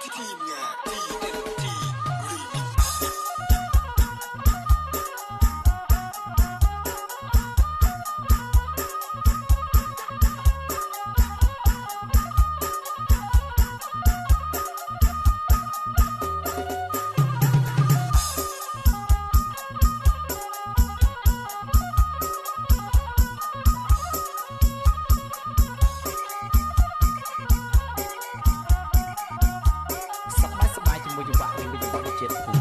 ทีมงาน TNT Remix สบายสบายจมูกจังหวะยังเป็นจังหวะเจ็ด